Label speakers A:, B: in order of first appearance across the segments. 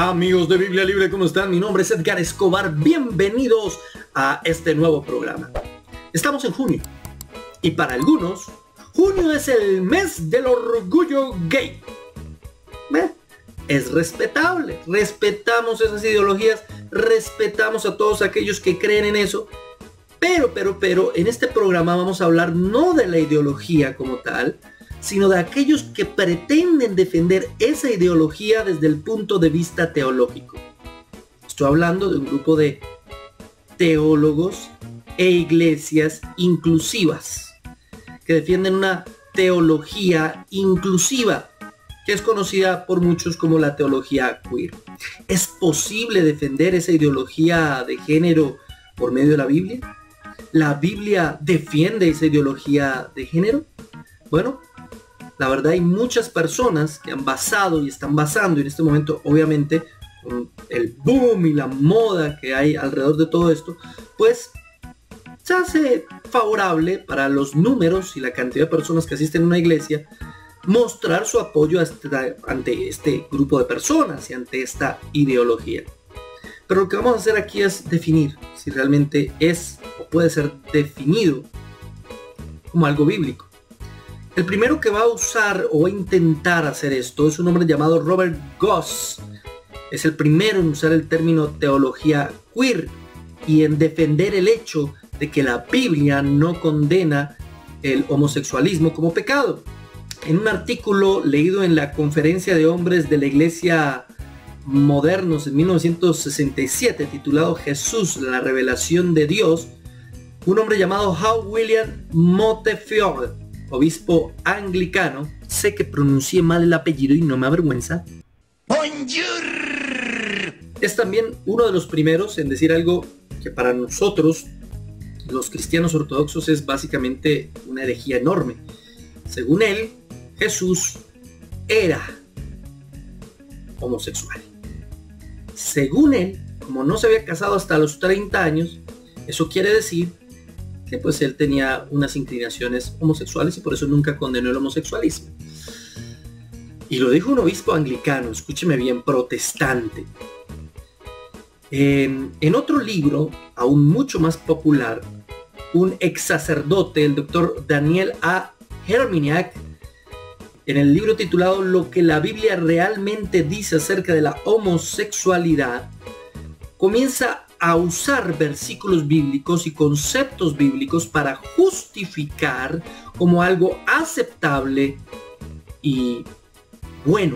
A: Amigos de Biblia Libre, ¿cómo están? Mi nombre es Edgar Escobar. Bienvenidos a este nuevo programa. Estamos en junio y para algunos, junio es el mes del orgullo gay. Es respetable, respetamos esas ideologías, respetamos a todos aquellos que creen en eso, pero en este programa vamos a hablar no de la ideología como tal, sino de aquellos que pretenden defender esa ideología desde el punto de vista teológico. Estoy hablando de un grupo de teólogos e iglesias inclusivas que defienden una teología inclusiva que es conocida por muchos como la teología queer. ¿Es posible defender esa ideología de género por medio de la Biblia? ¿La Biblia defiende esa ideología de género? Bueno, la verdad hay muchas personas que han basado y están basando, y en este momento obviamente con el boom y la moda que hay alrededor de todo esto, pues se hace favorable para los números y la cantidad de personas que asisten a una iglesia mostrar su apoyo ante este grupo de personas y ante esta ideología. Pero lo que vamos a hacer aquí es definir si realmente es o puede ser definido como algo bíblico. El primero que va a usar o a intentar hacer esto es un hombre llamado Robert Goss. Es el primero en usar el término teología queer y en defender el hecho de que la Biblia no condena el homosexualismo como pecado. En un artículo leído en la Conferencia de Hombres de la Iglesia Modernos en 1967, titulado Jesús, la revelación de Dios, un hombre llamado Hugh William Montefiore, obispo anglicano, sé que pronuncié mal el apellido y no me avergüenza. Bonjour. Es también uno de los primeros en decir algo que para nosotros, los cristianos ortodoxos, es básicamente una herejía enorme. Según él, Jesús era homosexual. Según él, como no se había casado hasta los 30 años, eso quiere decir que pues él tenía unas inclinaciones homosexuales y por eso nunca condenó el homosexualismo. Y lo dijo un obispo anglicano, escúcheme bien, protestante. En otro libro, aún mucho más popular, un ex sacerdote, el doctor Daniel A. Herminiak, en el libro titulado Lo que la Biblia realmente dice acerca de la homosexualidad, comienza a usar versículos bíblicos y conceptos bíblicos para justificar como algo aceptable y bueno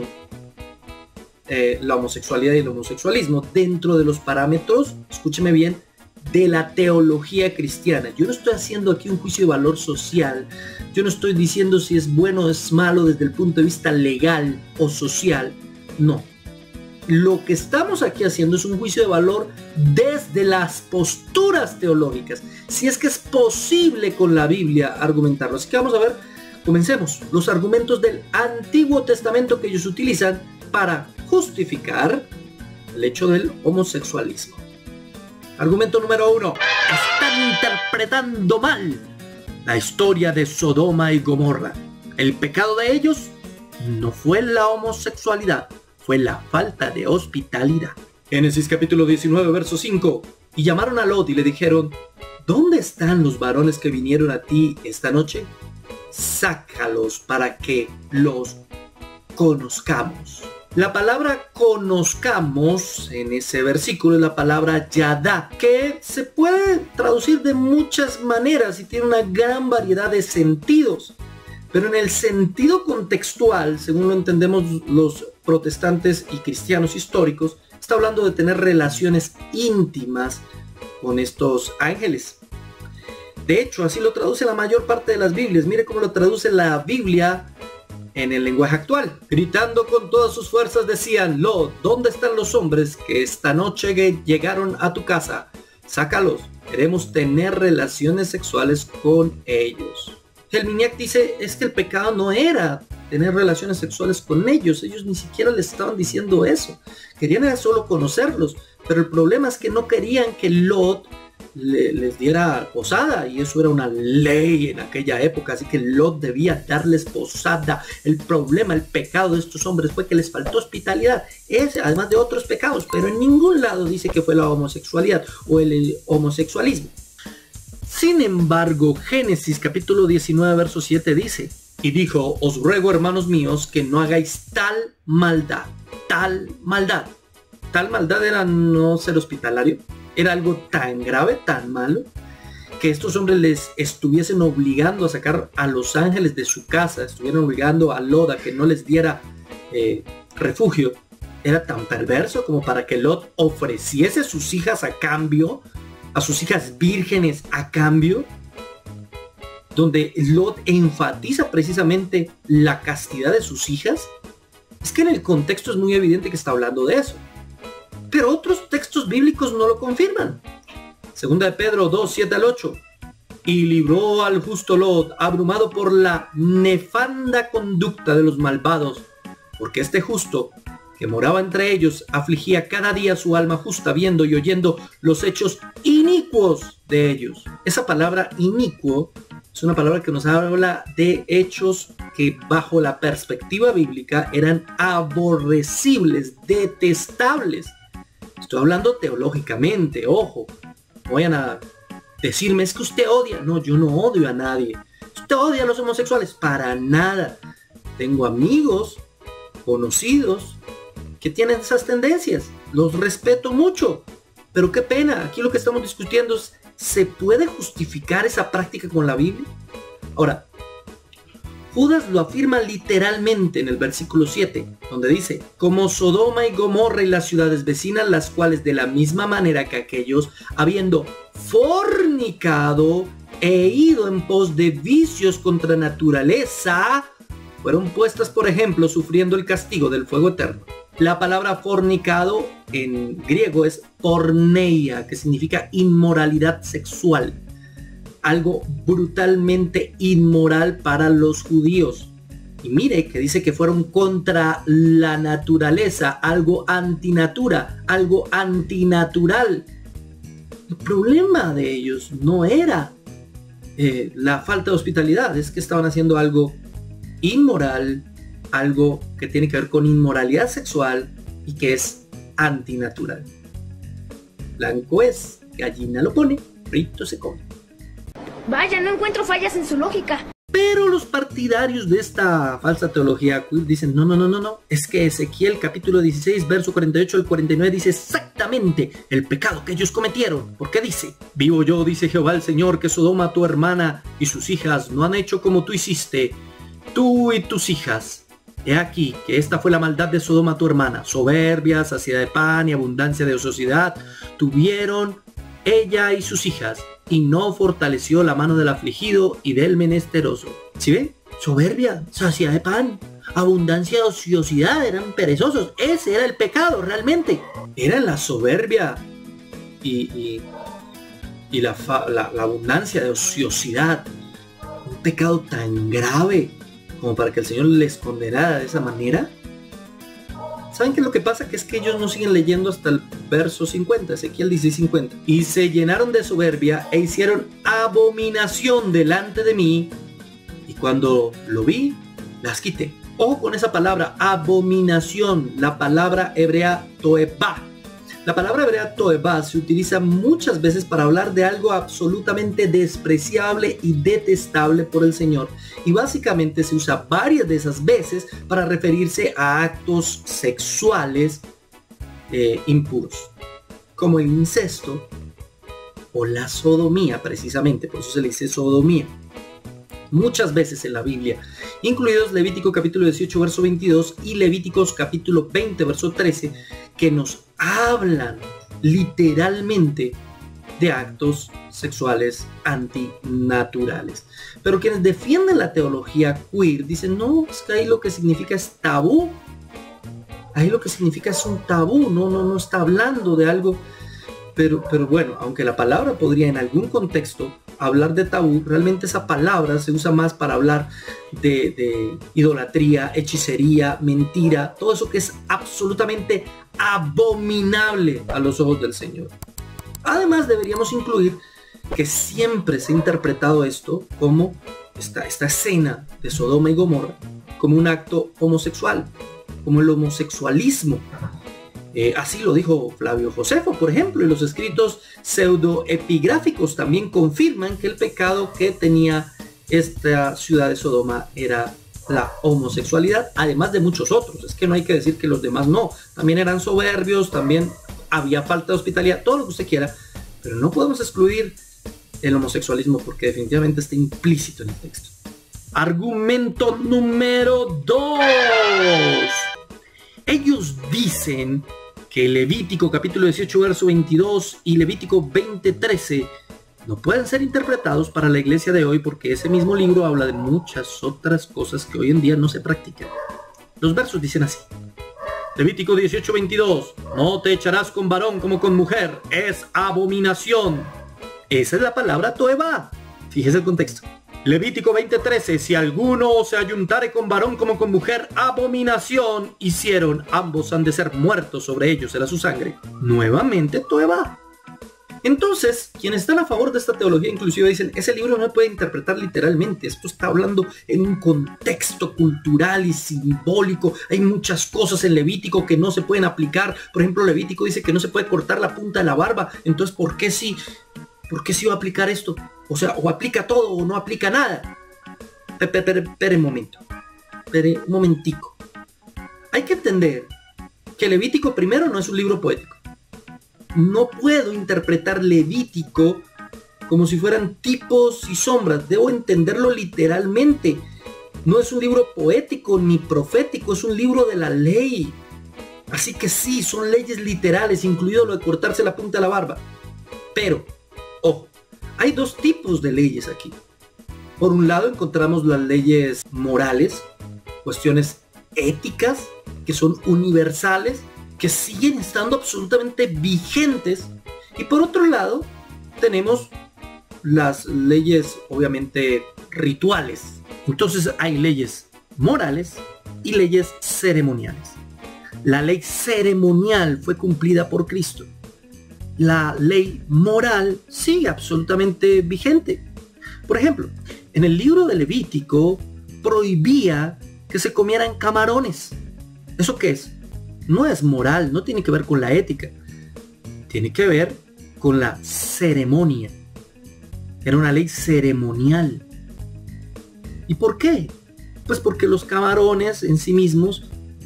A: la homosexualidad y el homosexualismo dentro de los parámetros, escúcheme bien, de la teología cristiana. Yo no estoy haciendo aquí un juicio de valor social, yo no estoy diciendo si es bueno o es malo desde el punto de vista legal o social, no. Lo que estamos aquí haciendo es un juicio de valor desde las posturas teológicas, si es que es posible con la Biblia argumentarlo. Así que vamos a ver, comencemos, los argumentos del Antiguo Testamento que ellos utilizan para justificar el hecho del homosexualismo. Argumento número 1. Están interpretando mal la historia de Sodoma y Gomorra. El pecado de ellos no fue la homosexualidad, fue la falta de hospitalidad. Génesis capítulo 19, verso 5. Y llamaron a Lot y le dijeron: ¿dónde están los varones que vinieron a ti esta noche? Sácalos para que los conozcamos. La palabra conozcamos en ese versículo es la palabra yadá, que se puede traducir de muchas maneras y tiene una gran variedad de sentidos. Pero en el sentido contextual, según lo entendemos los protestantes y cristianos históricos, está hablando de tener relaciones íntimas con estos ángeles. De hecho, así lo traduce la mayor parte de las Biblias. Mire cómo lo traduce la Biblia en el lenguaje actual. Gritando con todas sus fuerzas decían: Lot, ¿dónde están los hombres que esta noche llegaron a tu casa? Sácalos, queremos tener relaciones sexuales con ellos. Herminiak dice, es que el pecado no era tener relaciones sexuales con ellos ni siquiera les estaban diciendo eso, querían era solo conocerlos, pero el problema es que no querían que Lot les diera posada, y eso era una ley en aquella época, así que Lot debía darles posada. El problema, el pecado de estos hombres fue que les faltó hospitalidad, además de otros pecados, pero en ningún lado dice que fue la homosexualidad o el homosexualismo. Sin embargo, Génesis capítulo 19 verso 7 dice: y dijo, os ruego, hermanos míos, que no hagáis tal maldad. Tal maldad. Tal maldad era no ser hospitalario. Era algo tan grave, tan malo, que estos hombres les estuviesen obligando a sacar a los ángeles de su casa, estuvieran obligando a Lot a que no les diera refugio. Era tan perverso como para que Lot ofreciese sus hijas a cambio, a sus hijas vírgenes a cambio, donde Lot enfatiza precisamente la castidad de sus hijas. Es que en el contexto es muy evidente que está hablando de eso, pero otros textos bíblicos no lo confirman. Segunda de Pedro 2, 7 al 8. Y libró al justo Lot, abrumado por la nefanda conducta de los malvados, porque este justo, que moraba entre ellos, afligía cada día su alma justa, viendo y oyendo los hechos inicuos de ellos. Esa palabra inicuo es una palabra que nos habla de hechos que bajo la perspectiva bíblica eran aborrecibles, detestables. Estoy hablando teológicamente, ojo. No vayan a decirme, es que usted odia. No, yo no odio a nadie. ¿Usted odia a los homosexuales? Para nada. Tengo amigos, conocidos, que tienen esas tendencias. Los respeto mucho. Pero qué pena, aquí lo que estamos discutiendo es, ¿se puede justificar esa práctica con la Biblia? Ahora, Judas lo afirma literalmente en el versículo 7, donde dice, como Sodoma y Gomorra y las ciudades vecinas, las cuales de la misma manera que aquellos, habiendo fornicado e ido en pos de vicios contra naturaleza, fueron puestas por ejemplo sufriendo el castigo del fuego eterno. La palabra fornicado en griego es porneia, que significa inmoralidad sexual. Algo brutalmente inmoral para los judíos. Y mire que dice que fueron contra la naturaleza, algo antinatura, algo antinatural. El problema de ellos no era la falta de hospitalidad, es que estaban haciendo algo inmoral, algo que tiene que ver con inmoralidad sexual y que es antinatural. Blanco es, gallina lo pone, frito se come.
B: Vaya, no encuentro fallas en su lógica.
A: Pero los partidarios de esta falsa teología queer dicen, no, es que Ezequiel capítulo 16, verso 48 al 49 dice exactamente el pecado que ellos cometieron. Porque dice, vivo yo, dice Jehová el Señor, que Sodoma tu hermana y sus hijas no han hecho como tú hiciste, tú y tus hijas. He aquí que esta fue la maldad de Sodoma tu hermana, soberbia, saciedad de pan y abundancia de ociosidad tuvieron ella y sus hijas, y no fortaleció la mano del afligido y del menesteroso. ¿Sí ven? Soberbia, saciedad de pan, abundancia de ociosidad, eran perezosos. Ese era el pecado realmente. Era la soberbia y la abundancia de ociosidad. Un pecado tan grave como para que el Señor les condenara de esa manera. ¿Saben qué es lo que pasa? Que es que ellos no siguen leyendo hasta el verso 50, Ezequiel 16:50. Y se llenaron de soberbia e hicieron abominación delante de mí, y cuando lo vi, las quité. Ojo con esa palabra, abominación, la palabra hebrea toebá. La palabra hebrea toebá se utiliza muchas veces para hablar de algo absolutamente despreciable y detestable por el Señor. Y básicamente se usa varias de esas veces para referirse a actos sexuales impuros, como el incesto o la sodomía, precisamente, por eso se le dice sodomía. Muchas veces en la Biblia, incluidos Levítico capítulo 18 verso 22 y Levíticos capítulo 20 verso 13, que nos hablan literalmente de actos sexuales antinaturales. Pero quienes defienden la teología queer dicen, no, es que ahí lo que significa es tabú. Ahí lo que significa es un tabú, no está hablando de algo. Pero bueno, aunque la palabra podría en algún contexto hablar de tabú, realmente esa palabra se usa más para hablar de idolatría, hechicería, mentira, todo eso que es absolutamente abominable a los ojos del Señor. Además, deberíamos incluir que siempre se ha interpretado esto como esta escena de Sodoma y Gomorra como un acto homosexual, como el homosexualismo. Así lo dijo Flavio Josefo, por ejemplo, y los escritos pseudoepigráficos también confirman que el pecado que tenía esta ciudad de Sodoma era la homosexualidad, además de muchos otros. Es que no hay que decir que los demás no, también eran soberbios, también había falta de hospitalidad, todo lo que usted quiera, pero no podemos excluir el homosexualismo porque definitivamente está implícito en el texto. Argumento número 2. Ellos dicen que Levítico capítulo 18 verso 22 y Levítico 20:13 no pueden ser interpretados para la iglesia de hoy porque ese mismo libro habla de muchas otras cosas que hoy en día no se practican. Los versos dicen así. Levítico 18:22, no te echarás con varón como con mujer, es abominación. Esa es la palabra toeba. Fíjese el contexto. Levítico 20:13, si alguno se ayuntare con varón como con mujer, abominación hicieron, ambos han de ser muertos, sobre ellos será su sangre. Nuevamente toeba. Entonces, quienes están a favor de esta teología inclusiva dicen, ese libro no se puede interpretar literalmente, esto está hablando en un contexto cultural y simbólico, hay muchas cosas en Levítico que no se pueden aplicar. Por ejemplo, Levítico dice que no se puede cortar la punta de la barba, entonces ¿por qué sí va a aplicar esto? O sea, o aplica todo o no aplica nada. Espere un momentico. Hay que entender que Levítico primero no es un libro poético. No puedo interpretar Levítico como si fueran tipos y sombras. Debo entenderlo literalmente. No es un libro poético ni profético, es un libro de la ley. Así que sí, son leyes literales, incluido lo de cortarse la punta de la barba. Pero, ojo, hay dos tipos de leyes aquí. Por un lado encontramos las leyes morales, cuestiones éticas que son universales, que siguen estando absolutamente vigentes. Y por otro lado, tenemos las leyes, obviamente, rituales. Entonces hay leyes morales y leyes ceremoniales. La ley ceremonial fue cumplida por Cristo. La ley moral sigue absolutamente vigente. Por ejemplo, en el libro de Levítico prohibía que se comieran camarones. ¿Eso qué es? No es moral, no tiene que ver con la ética. Tiene que ver con la ceremonia. Era una ley ceremonial. ¿Y por qué? Pues porque los camarones en sí mismos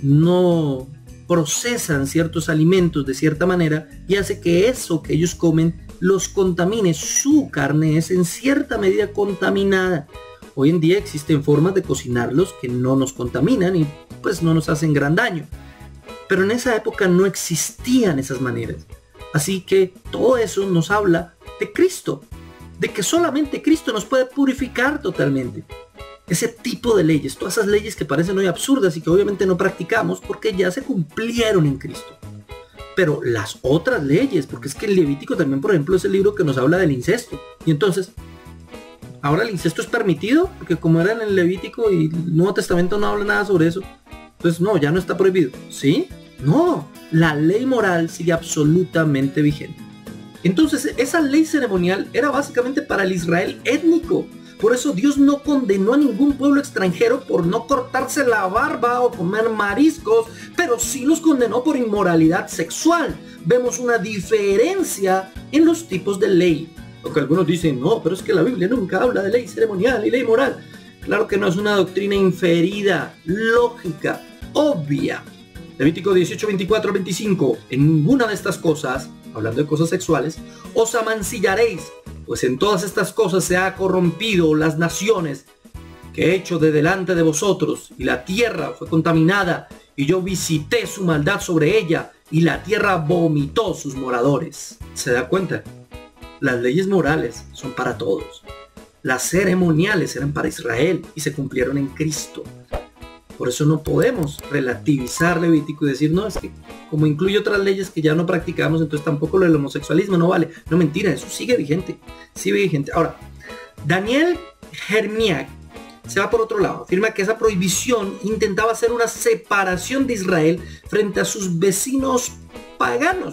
A: no procesan ciertos alimentos de cierta manera y hace que eso que ellos comen los contamine. Su carne es en cierta medida contaminada. Hoy en día existen formas de cocinarlos que no nos contaminan y pues no nos hacen gran daño. Pero en esa época no existían esas maneras. Así que todo eso nos habla de Cristo, de que solamente Cristo nos puede purificar totalmente. Ese tipo de leyes, todas esas leyes que parecen hoy absurdas y que obviamente no practicamos porque ya se cumplieron en Cristo. Pero las otras leyes, porque es que el Levítico también, por ejemplo, es el libro que nos habla del incesto. Y entonces, ¿ahora el incesto es permitido? Porque como era en el Levítico y el Nuevo Testamento no habla nada sobre eso, entonces no, ya no está prohibido. ¿Sí? No, la ley moral sigue absolutamente vigente. Entonces, esa ley ceremonial era básicamente para el Israel étnico. Por eso Dios no condenó a ningún pueblo extranjero por no cortarse la barba o comer mariscos, pero sí los condenó por inmoralidad sexual. Vemos una diferencia en los tipos de ley. Aunque algunos dicen, no, pero es que la Biblia nunca habla de ley ceremonial y ley moral. Claro que no, es una doctrina inferida, lógica, obvia. Levítico 18, 24, 25. En ninguna de estas cosas, hablando de cosas sexuales, os amancillaréis, pues en todas estas cosas se ha corrompido las naciones que he hecho de delante de vosotros, y la tierra fue contaminada, y yo visité su maldad sobre ella, y la tierra vomitó sus moradores. ¿Se da cuenta? Las leyes morales son para todos. Las ceremoniales eran para Israel y se cumplieron en Cristo. Por eso no podemos relativizar Levítico y decir, no, es que como incluye otras leyes que ya no practicamos, entonces tampoco lo del homosexualismo no vale. No, mentira, eso sigue vigente. Sigue vigente. Ahora, Daniel Herminiak se va por otro lado. Afirma que esa prohibición intentaba hacer una separación de Israel frente a sus vecinos paganos.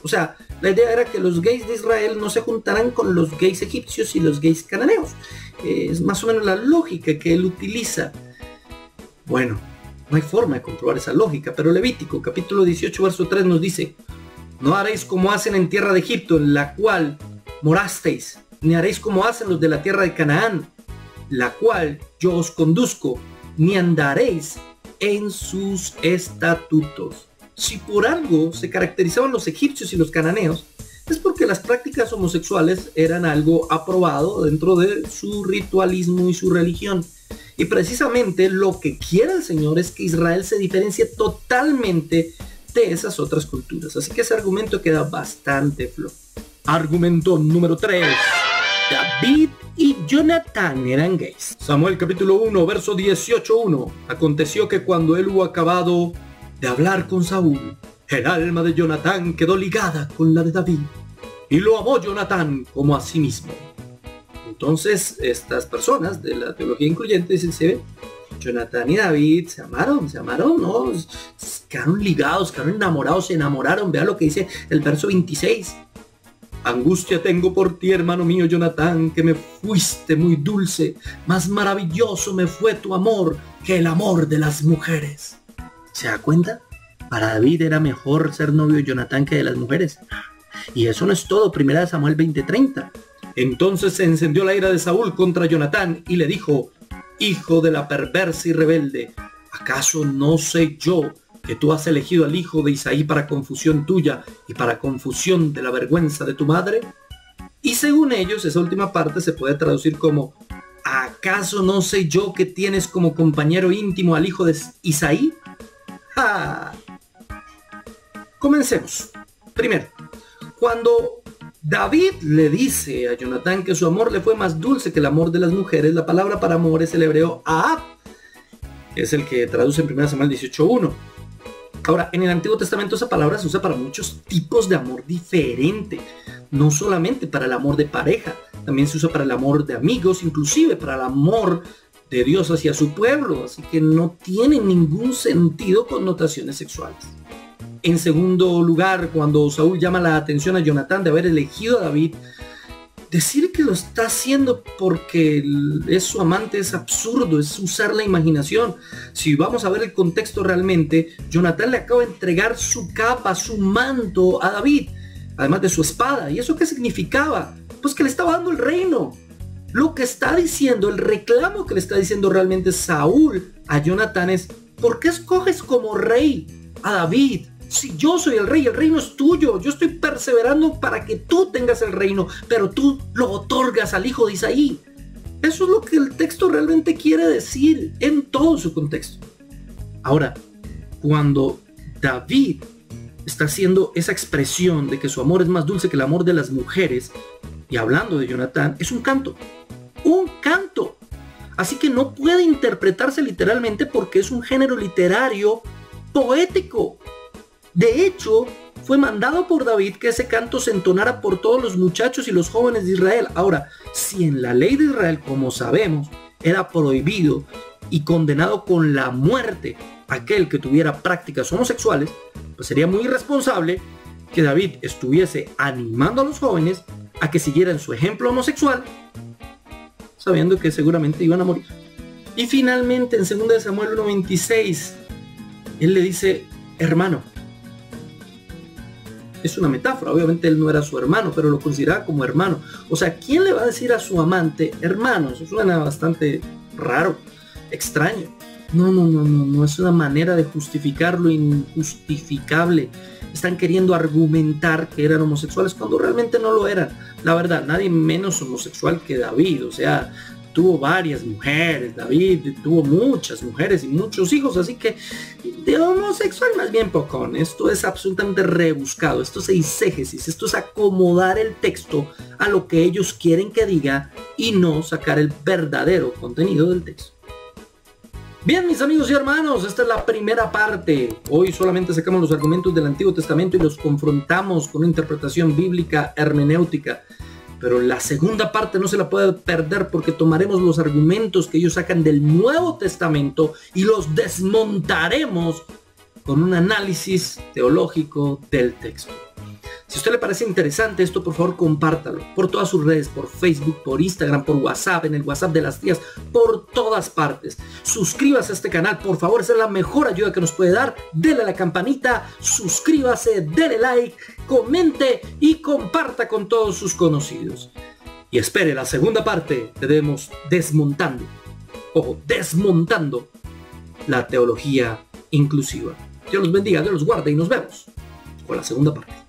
A: O sea, la idea era que los gays de Israel no se juntaran con los gays egipcios y los gays cananeos. Es más o menos la lógica que él utiliza. Bueno, no hay forma de comprobar esa lógica, pero Levítico capítulo 18 verso 3 nos dice: no haréis como hacen en tierra de Egipto, en la cual morasteis, ni haréis como hacen los de la tierra de Canaán, la cual yo os conduzco, ni andaréis en sus estatutos. Si por algo se caracterizaban los egipcios y los cananeos, es porque las prácticas homosexuales eran algo aprobado dentro de su ritualismo y su religión. Y precisamente lo que quiere el Señor es que Israel se diferencie totalmente de esas otras culturas. Así que ese argumento queda bastante flojo. Argumento número 3. David y Jonatán eran gays. Samuel capítulo 1 verso 18:1. Aconteció que cuando él hubo acabado de hablar con Saúl, el alma de Jonatán quedó ligada con la de David, y lo amó Jonatán como a sí mismo. Entonces estas personas de la teología incluyente dicen: se ve, Jonatán y David se amaron, ¿no? Quedaron ligados, quedaron enamorados, se enamoraron. Vea lo que dice el verso 26. Angustia tengo por ti, hermano mío Jonatán, que me fuiste muy dulce, más maravilloso me fue tu amor que el amor de las mujeres. ¿Se da cuenta? Para David era mejor ser novio de Jonatán que de las mujeres. Y eso no es todo. Primera de Samuel 20:30. Entonces se encendió la ira de Saúl contra Jonatán y le dijo: hijo de la perversa y rebelde, ¿acaso no sé yo que tú has elegido al hijo de Isaí para confusión tuya y para confusión de la vergüenza de tu madre? Y según ellos, esa última parte se puede traducir como: ¿acaso no sé yo que tienes como compañero íntimo al hijo de Isaí? ¡Ja! Comencemos. Primero, cuando David le dice a Jonatán que su amor le fue más dulce que el amor de las mujeres, la palabra para amor es el hebreo ahab, que es el que traduce en 1 Samuel 18:1. Ahora, en el Antiguo Testamento esa palabra se usa para muchos tipos de amor diferente, no solamente para el amor de pareja, también se usa para el amor de amigos, inclusive para el amor de Dios hacia su pueblo, así que no tiene ningún sentido connotaciones sexuales. En segundo lugar, cuando Saúl llama la atención a Jonatán de haber elegido a David, decir que lo está haciendo porque es su amante es absurdo, es usar la imaginación. Si vamos a ver el contexto realmente, Jonatán le acaba de entregar su capa, su manto a David, además de su espada. ¿Y eso qué significaba? Pues que le estaba dando el reino. Lo que está diciendo, el reclamo que le está diciendo realmente Saúl a Jonatán es: ¿por qué escoges como rey a David? Si yo soy el reino es tuyo. Yo estoy perseverando para que tú tengas el reino, pero tú lo otorgas al hijo de Isaí. Eso es lo que el texto realmente quiere decir en todo su contexto. Ahora, cuando David está haciendo esa expresión de que su amor es más dulce que el amor de las mujeres, y hablando de Jonatán, es un canto. Un canto. Así que no puede interpretarse literalmente porque es un género literario poético. De hecho, fue mandado por David que ese canto se entonara por todos los muchachos y los jóvenes de Israel. Ahora, si en la ley de Israel, como sabemos, era prohibido y condenado con la muerte aquel que tuviera prácticas homosexuales, pues sería muy irresponsable que David estuviese animando a los jóvenes a que siguieran su ejemplo homosexual, sabiendo que seguramente iban a morir. Y finalmente, en 2 Samuel 1:26, él le dice: hermano. Es una metáfora, obviamente él no era su hermano, pero lo consideraba como hermano. O sea, ¿quién le va a decir a su amante hermano? Eso suena bastante raro, extraño. No, es una manera de justificar lo injustificable. Están queriendo argumentar que eran homosexuales cuando realmente no lo eran. La verdad, nadie menos homosexual que David, o sea, tuvo varias mujeres, David tuvo muchas mujeres y muchos hijos, así que de homosexual más bien pocón. Esto es absolutamente rebuscado, esto es eisegesis, esto es acomodar el texto a lo que ellos quieren que diga y no sacar el verdadero contenido del texto. Bien, mis amigos y hermanos, esta es la primera parte. Hoy solamente sacamos los argumentos del Antiguo Testamento y los confrontamos con una interpretación bíblica hermenéutica. Pero la segunda parte no se la puede perder porque tomaremos los argumentos que ellos sacan del Nuevo Testamento y los desmontaremos con un análisis teológico del texto. Si a usted le parece interesante esto, por favor compártalo por todas sus redes, por Facebook, por Instagram, por WhatsApp, en el WhatsApp de las tías, por todas partes. Suscríbase a este canal, por favor, esa es la mejor ayuda que nos puede dar. Dele a la campanita, suscríbase, dele like, comente y comparta con todos sus conocidos. Y espere la segunda parte, tenemos desmontando la teología inclusiva. Dios los bendiga, Dios los guarde y nos vemos con la segunda parte.